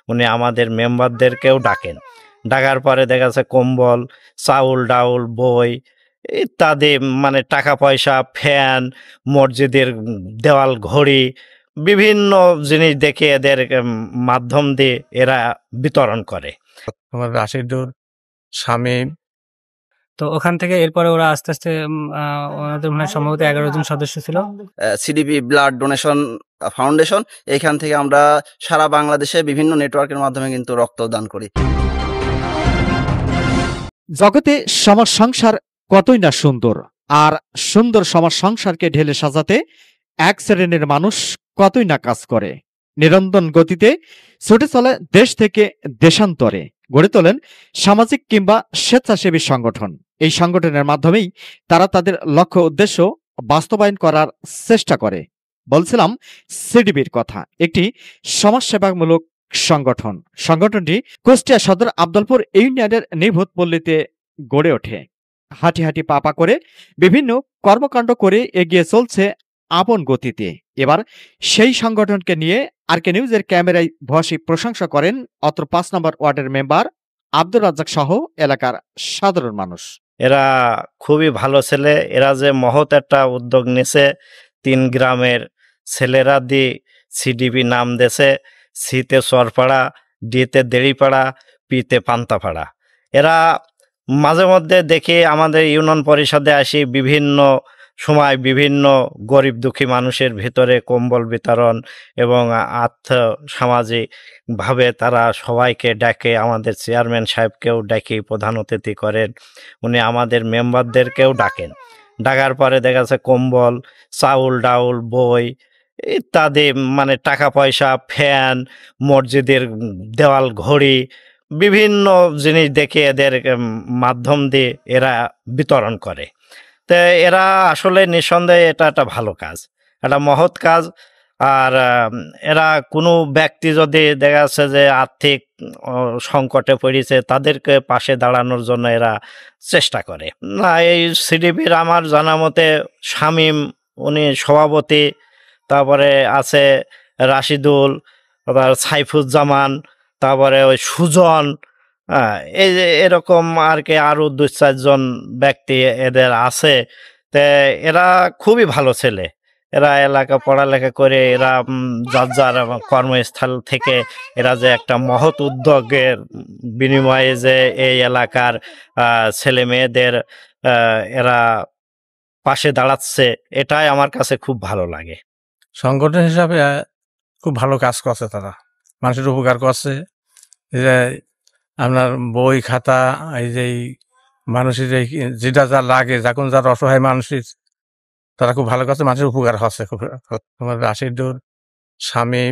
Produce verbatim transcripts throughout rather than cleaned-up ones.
উনি আমাদের মেম্বারদেরকেও ডাকেন। ডাকার পরে দেখা যাচ্ছে কম্বল, চাউল ডাউল, বই ইত্যাদি, মানে টাকা পয়সা, ফ্যান, মসজিদের দেওয়াল ঘড়ি, বিভিন্ন জিনিস দেখে এদের মাধ্যম দিয়ে এরা বিতরণ করে। আমার রাশিদুর, শামীম। তো ওখান থেকে এরপরে ওরা আস্তে আস্তে ওনাদের মনে হয় সম্ভবত এগারো জন সদস্য ছিল। সিডিপি ব্লাড ডোনেশন ফাউন্ডেশন, এখান থেকে আমরা সারা বাংলাদেশে বিভিন্ন নেটওয়ার্কের মাধ্যমে কিন্তু রক্তদান করি। জগতে সমাজ সংসার কতই না সুন্দর, আর সুন্দর সমাজ সংসারকে ঢেলে সাজাতে এক শ্রেণীর মানুষ কতই না কাজ করে। নিরন্তর গতিতে ছুটে চলে দেশ থেকে দেশান্তরে, গড়ে তোলেন সামাজিক কিংবা স্বেচ্ছাসেবী সংগঠন। এই সংগঠনের মাধ্যমেই তারা তাদের লক্ষ্য উদ্দেশ্য বাস্তবায়ন করার চেষ্টা করে। বলছিলাম সিডিবির কথা, একটি সমাজসেবামূলক সংগঠন। সংগঠনটি কুষ্টিয়া সদর আব্দুলপুর ইউনিয়নের নিভূত পল্লীতে গড়ে ওঠে। হাঁটি হাঁটি পাপা করে বিভিন্ন কর্মকাণ্ড করে এগিয়ে চলছে আপন গতিতে। এবার সেই সংগঠনকে নিয়ে আরকে নিউজের ক্যামেরায় ভসি প্রশংসা করেন অত্র পাঁচ নম্বর ওয়ার্ডের মেম্বার আব্দুর রাজ্জাক সহ এলাকার সাধারণ মানুষ। এরা খুবই ভালো ছেলে। এরা যে মহৎ একটা উদ্যোগ নিছে, তিন গ্রামের ছেলেরা দিয়ে সিডিপি নাম দেছে। সিতে চরপাড়া, ডিতে দেড়িপাড়া, পিতে পান্তাপাড়া। এরা মাঝে মধ্যে দেখি আমাদের ইউনিয়ন পরিষদে আসি, বিভিন্ন সময় বিভিন্ন গরিব দুঃখী মানুষের ভিতরে কম্বল বিতরণ এবং আর্থ সামাজিকভাবে তারা সবাইকে ডাকে। আমাদের চেয়ারম্যান সাহেবকেও ডাকি, প্রধান অতিথি করেন। উনি আমাদের মেম্বারদেরকেও ডাকেন। ডাকার পরে দেখা যাচ্ছে কম্বল, চাউল ডাউল, বই ইত্যাদি, মানে টাকা পয়সা, ফ্যান, মসজিদের দেওয়াল ঘড়ি, বিভিন্ন জিনিস দেখে এদের মাধ্যম দিয়ে এরা বিতরণ করে। তো এরা আসলে নিঃসন্দেহে এটা একটা ভালো কাজ, একটা মহৎ কাজ। আর এরা কোনো ব্যক্তি যদি দেখা যাচ্ছে যে আর্থিক সংকটে পড়েছে, তাদেরকে পাশে দাঁড়ানোর জন্য এরা চেষ্টা করে। না, এই সিডিপির আমার জানা মতে শামীম উনি সভাপতি, তারপরে আছে রাশিদুল, তারপর সাইফুজ্জামান, তারপরে ওই সুজন, হ্যাঁ, এই যে এরকম আর কি আরো দুই চারজন ব্যক্তি এদের আছে। তে এরা খুবই ভালো ছেলে। এরা এলাকা পড়ালেখা করে এরা যার যার কর্মস্থল থেকে এরা যে একটা মহৎ উদ্যোগের বিনিময়ে যে এই এলাকার ছেলে মেয়েদের এরা পাশে দাঁড়াচ্ছে, এটাই আমার কাছে খুব ভালো লাগে। সংগঠন হিসাবে খুব ভালো কাজ করছে, তারা মানুষের উপকার করছে। যে আপনার বই খাতা, এই যে মানুষের যেটা যা লাগে, যখন যার অসহায় মানুষের, তারা খুব ভালো কাছে মানুষের উপকার হচ্ছে। খুব তোমার রাশিদুর, শামীম,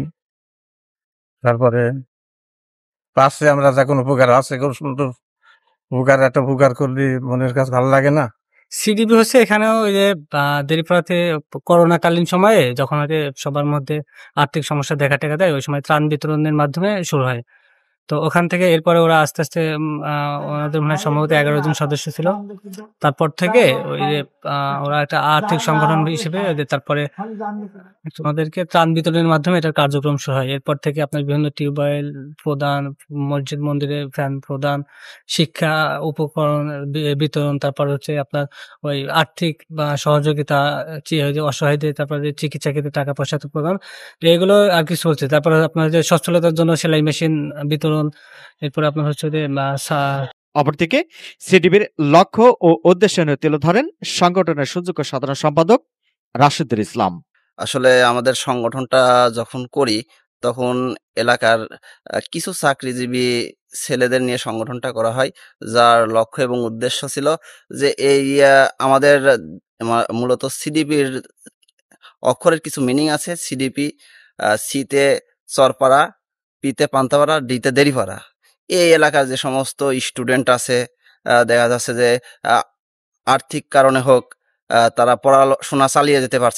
তারপরে পাশে আমরা যখন উপকার আছে, খুব সুন্দর উপকার। একটা উপকার করলে মনের কাছে ভালো লাগে না? সিডিপি হচ্ছে এখানেও ওই যে দেরিপাড়াতে করোনাকালীন সময়ে যখন হয়তো সবার মধ্যে আর্থিক সমস্যা দেখা টেকা দেয়, ওই সময় ত্রাণ বিতরণের মাধ্যমে শুরু হয়। তো ওখান থেকে এরপরে ওরা আস্তে আস্তে ওনাদের মনে হয় সম্ভবত এগারো জন সদস্য ছিল। তারপর থেকে ওই যে ওরা একটা আর্থিক সংগঠন হিসেবে তারপরে আমাদেরকে ত্রাণ বিতরণের মাধ্যমে এটার কার্যক্রম শুরু হয়। এরপর থেকে আপনার বিভিন্ন টিউবওয়েল প্রদান, মসজিদ মন্দিরে ফ্যান প্রদান, শিক্ষা উপকরণ বিতরণ, তারপর হচ্ছে আপনার ওই আর্থিক বা সহযোগিতা অসহায়দের, তারপরে চিকিৎসা ক্ষেত্রে টাকা পয়সা প্রদান, এগুলো আর কি চলছে। তারপরে আপনার যে সচ্ছলতার জন্য সেলাই মেশিন বিতরণ। এরপরে আপনার হচ্ছে যে অপরদিকে সিডিবির লক্ষ্য ও উদ্দেশ্য নিয়ে তুলে ধরেন সংগঠনের সুযোগ্য সাধারণ সম্পাদক রাশিদুল ইসলাম। আসলে আমাদের সংগঠনটা যখন করি তখন এলাকার কিছু চাকরিজীবী ছেলেদের নিয়ে সংগঠনটা করা হয়, যার লক্ষ্য এবং উদ্দেশ্য ছিল যে এই আমাদের মূলত সিডিপির অক্ষরের কিছু মিনিং আছে। সিডিপি, সিতে চরপাড়া, পিতে পান্তাপাড়া, ডিতে দেরিপাড়া। এই এলাকার যে সমস্ত স্টুডেন্ট আছে, দেখা যাচ্ছে যে আর্থিক কারণে হোক তারা পড়াশোনা চালিয়ে যেতে পারছে না,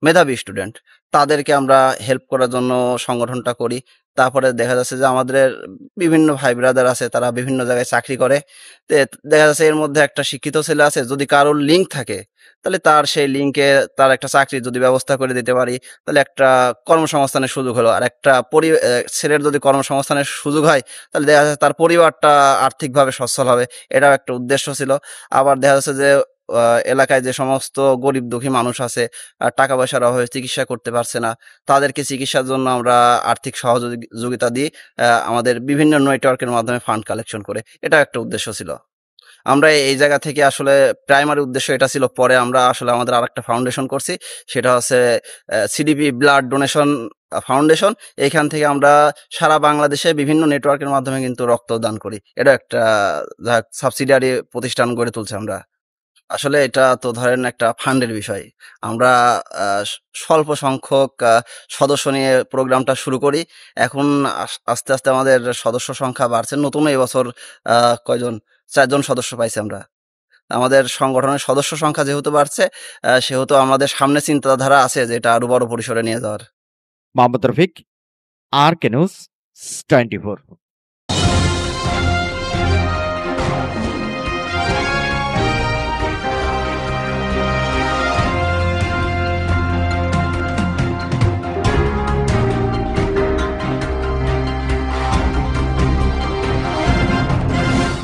মেধাবী স্টুডেন্ট, তাদেরকে আমরা হেল্প করার জন্য সংগঠনটা করি। তারপরে দেখা যাচ্ছে যে আমাদের বিভিন্ন ভাই ব্রাদার আছে, তারা বিভিন্ন জায়গায় চাকরি করে। তে দেখা যাচ্ছে এর মধ্যে একটা শিক্ষিত ছেলে আছে, যদি কারোর লিঙ্ক থাকে তাহলে তার সেই লিঙ্কে তার একটা চাকরির যদি ব্যবস্থা করে দিতে পারি, তাহলে একটা কর্মসংস্থানের সুযোগ হলো। আর একটা পরি আহ, ছেলের যদি কর্মসংস্থানের সুযোগ হয়, তাহলে দেখা যাচ্ছে তার পরিবারটা আর্থিকভাবে সচ্ছল হবে। এটাও একটা উদ্দেশ্য ছিল। আবার দেখা যাচ্ছে যে আহ, এলাকায় যে সমস্ত গরিব দুঃখী মানুষ আছে, আহ, টাকা পয়সার অভাবে চিকিৎসা করতে পারছে না, তাদেরকে চিকিৎসার জন্য আমরা আর্থিক সহযোগিতা দিই, আহ, আমাদের বিভিন্ন নেটওয়ার্কের মাধ্যমে ফান্ড কালেকশন করে। এটা একটা উদ্দেশ্য ছিল। আমরা এই জায়গা থেকে আসলে প্রাইমারি উদ্দেশ্য এটা ছিল। পরে আমরা আসলে আমাদের আরেকটা ফাউন্ডেশন করছি, সেটা হচ্ছে সিডিপি ব্লাড ডোনেশন ফাউন্ডেশন। এখান থেকে আমরা সারা বাংলাদেশে বিভিন্ন নেটওয়ার্কের মাধ্যমে কিন্তু রক্তদান করি। এটা একটা সাবসিডিয়ারি প্রতিষ্ঠান গড়ে তুলছি আমরা। আসলে এটা তো ধরেন একটা ফান্ডের বিষয়। আমরা আহ, স্বল্প সংখ্যক আহ, সদস্য নিয়ে প্রোগ্রামটা শুরু করি। এখন আস- আস্তে আস্তে আমাদের সদস্য সংখ্যা বাড়ছে। নতুন এই বছর আহ, কয়জন চারজন সদস্য পাইছি আমরা। আমাদের সংগঠনের সদস্য সংখ্যা যেহেতু বাড়ছে, আহ, সেহেতু আমাদের সামনে চিন্তাধারা আছে যে এটা আরো বড় পরিসরে নিয়ে যাওয়ার। মোহাম্মদ রফিক, আর কে নিউজ টোয়েন্টি ফোর।